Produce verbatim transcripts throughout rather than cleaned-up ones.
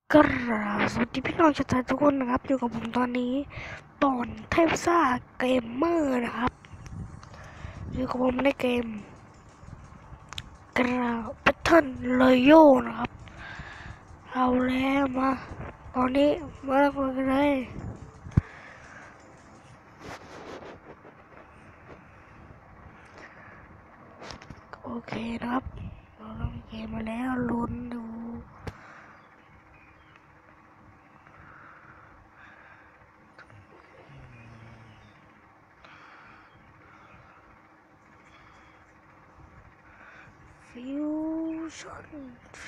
ก็สวัสดีพี่น้องชาวไทยทุกคนนะครับอยู่กับผมตอนนี้ตอนเทพซ่าเกมเมอร์นะครับอยู่กับผมในเกมกราฟแพทเทิร์นรอยัลนะครับเอาแล้วมาตอนนี้มาเริ่มกันเลยโอเคนะครับเราเริ่มเกมมาแล้วลุ้นดูฟิวชั่น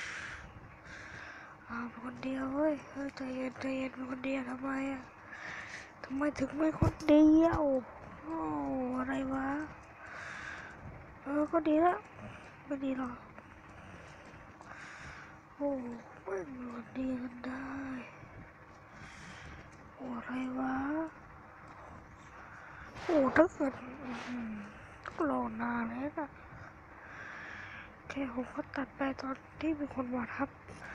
อ้าวเป็นคนเดียวเว้ยเฮ้ยใจเย็นใจเย็นเป็นคนเดียวทำไมอ่ะทำไมถึงไม่คนเดียวโอ้อะไรวะเออก็ดีละไม่ดีหรอกโอ้ไม่มีคนดีกันได้โอ้อะไรวะโอ้ถ้าเกิดต้องรอนานเลยนะแค่ผมก็ตัดไปตอนที่มีคนมาทับ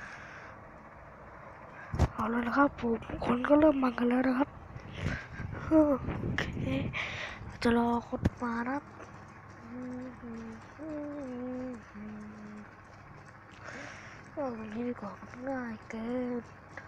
เอาแล้วนะครับผมคนก็เริ่มมากันแล้วนะครับโอเคจะรอคนมานะครับก็ตรงนี้ดีกว่ามันง่ายเกิน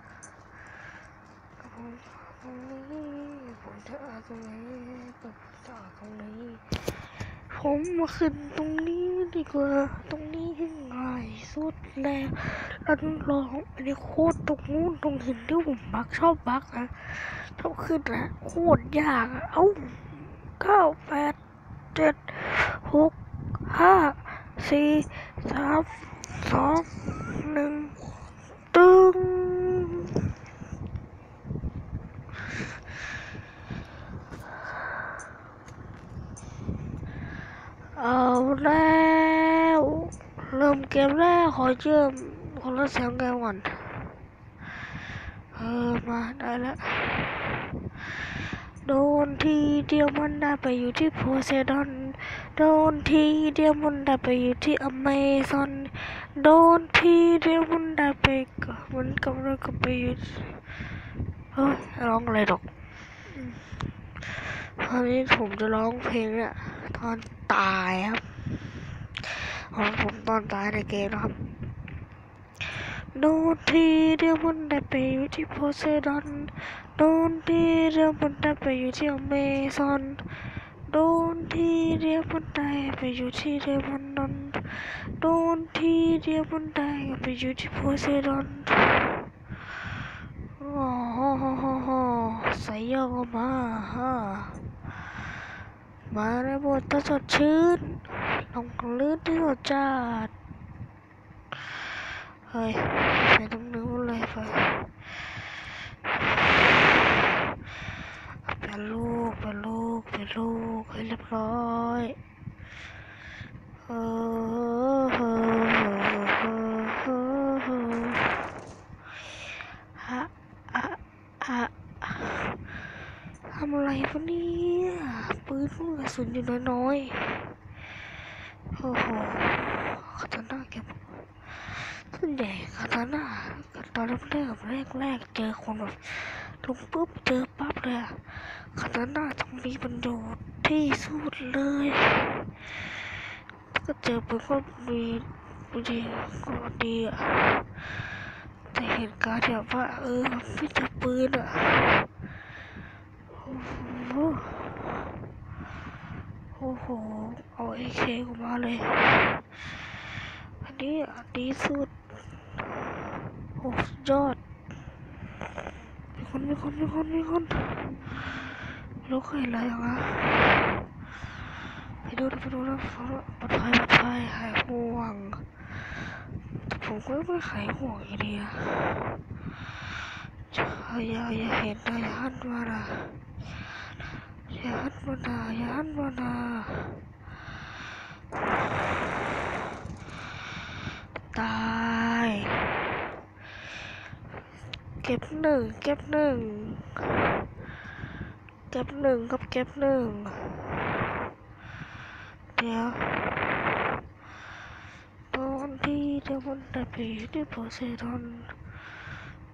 ผมตรงนี้ผมจะเอาตรงนี้ผมจะเอาตรงนี้ผมมาขึ้นตรงนี้ดีกว่าตรงนี้ง่ายสุดแล้วแล้วลองไปในโคตรตรงนู้นตรงหินที่ผมบักชอบบักนะชอบขึ้นนะโคตรยากอะเอ้าเก้าแปดเจ็ดหกห้าสี่สามสองหนึ่งตึ้งเอาแล้วเริ่มเกมแรกขอเชื่อมคนละเสียงเกมก่อนเออมาได้แล้วโดนทีเดียวมันได้ไปอยู่ที่โพไซดอนโดนทีเดียวมันได้ไปอยู่ที่อเมซอนโดนทีเดียวมันได้ไปมันกำลังก็ไปอยู่เฮ้ยร้องอะไรหรอกตอนนี้ผมจะร้องเพลงเนี่ยตอนตายครับของผมตอนตายในเกมนะครับโดนทีเดียวมันได้ไปอยู่ที่โพไซดอนโดนทีเดียวมันได้ไปอยู่ที่อเมซอนโดนทีเดียวมันได้ไปอยู่ที่เดมอนดอนโดนทีเดียวมันได้ไปอยู่ที่โพไซดอนโอ้โหโหโหโหใส่ยอมาฮะมาในบทตาสดชื่นลงลื่นที่สดจัดเฮ้ยไปตรงนู้นเลยไปเป็นลูกเป็นลูกเป็นลูกให้เรียบร้อยเออเออเออเออเออฮะอะอะทำอะไรวะเนี่ยปืนลูกกระสุนอยู่น้อยๆโอ้โหคาตาน่าเก็บส่วนใหญ่คาตาน่าตอนแรกแรกแรกแรกเจอคนแบบลงปุ๊บเจอปั๊บเลยคาตาน่าต้องมีประโยชน์ที่สุดเลยก็เจอปืนก็มีดีก็ดีอ่ะแต่เหตุการณ์แบบว่าเออไม่เจอปืนอ่ะโอ้โหโอ้โหเอาเอเคออกมาเลยอันนี้อันนี้สุดโอ้สุดยอดมีคนมีคนมีคนมีคนรู้ใครอะไรอย่างอ่ะไปดูไปดูแล้วปลอดภัยปลอดภัยหายห่วงผมก็ไม่หายห่วงอยู่ดีอะอย่าอย่าเห็นนะอย่าหันมานะอย่าหันมานะอย่าหันมานะตายเก็บหนึ่งเก็บหนึ่งเก็บหนึ่งครับเก็บหนึ่งเดี๋ยวตอนที่เดี๋ยวมันได้ไปที่โพไซดอน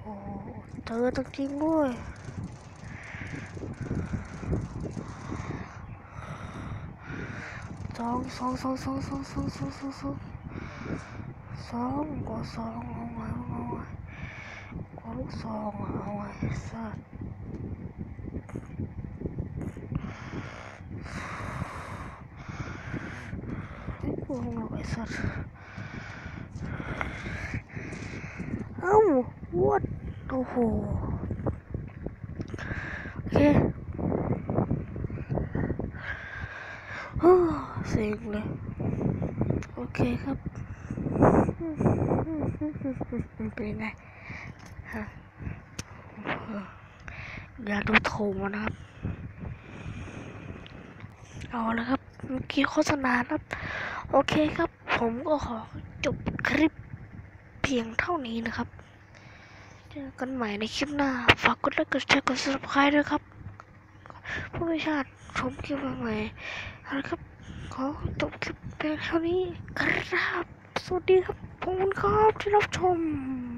โอ้เจอจริงๆด้วยสองสองสองสองสองสองสองสองสองสองก็สองเอาไว้เอาไว้ก็ลูกสองเอาไว้สัตว์ไม่กลัวหรอกไอ้สัตว์เอ้าวัดโอ้โหโอเคโอ้เซ็งเลยโอเคครับเป็นไงฮะอย่าดูถูกมันนะครับเอาละครับเมื่อกี้โฆษณาครับโอเคครับผมก็ขอจบคลิปเพียงเท่านี้นะครับเจอกันใหม่ในคลิปหน้าฝากกดไลค์กดแชร์กด ซับสไครบ์ ด้วยครับผู้วิชาติชมคลิปใหม่ๆเอาละครับขอจบคลิปเพียงเท่านี้ครับสวัสดีครับขอบคุณครับที่รับชม